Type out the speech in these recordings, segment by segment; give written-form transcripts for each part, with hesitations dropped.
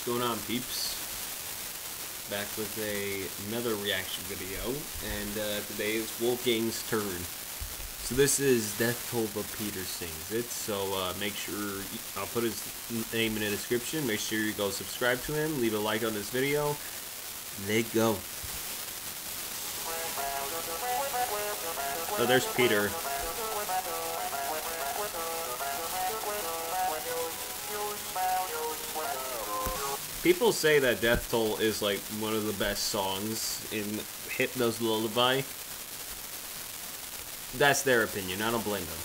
going on, peeps? Back with another reaction video, and today is Wolfgang's turn. So this is Death Toll by Peter Sings It, so make sure, I'll put his name in the description, make sure you go subscribe to him, leave a like on this video, let go. Oh, there's Peter. People say that Death Toll is like one of the best songs in Hypno's Lullaby. That's their opinion, I don't blame them.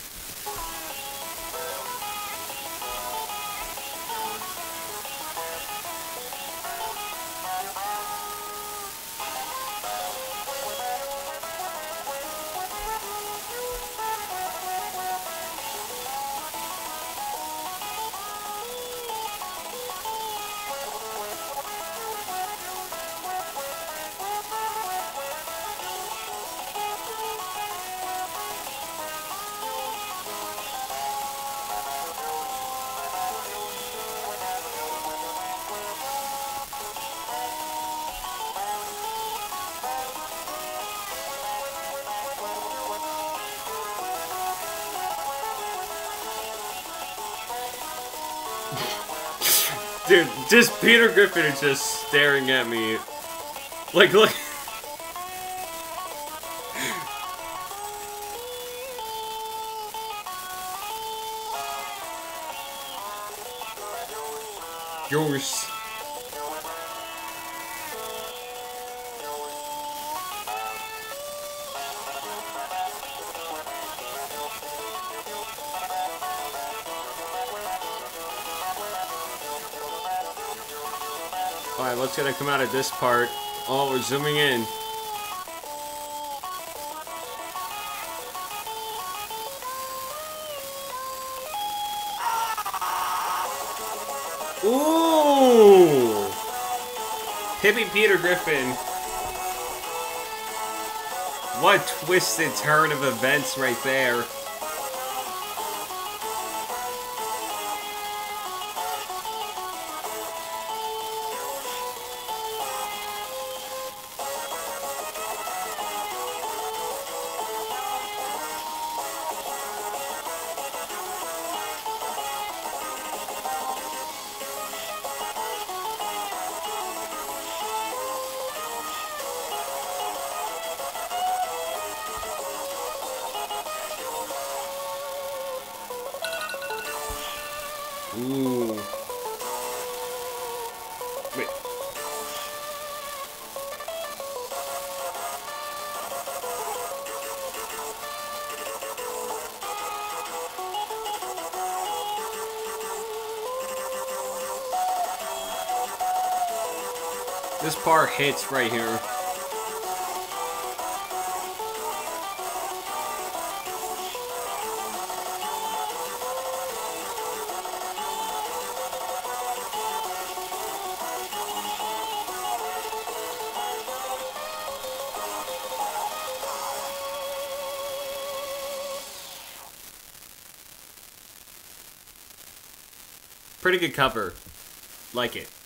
Dude, just Peter Griffin is just staring at me. Like, look. Yours. Alright, what's gonna come out of this part? Oh, we're zooming in. Ooh! Hippie Peter Griffin. What a twisted turn of events right there. Ooh. Wait. This part hits right here. Pretty good cover. Like it.